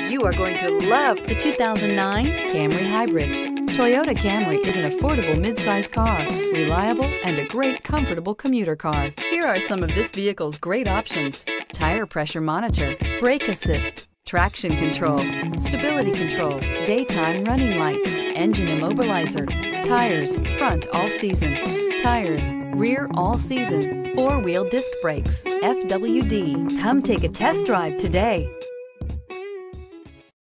You are going to love the 2009 Camry Hybrid. Toyota Camry is an affordable midsize car, reliable and a great comfortable commuter car. Here are some of this vehicle's great options: tire pressure monitor, brake assist, traction control, stability control, daytime running lights, engine immobilizer, tires front all season, tires rear all season, 4-wheel disc brakes, FWD. Come take a test drive today.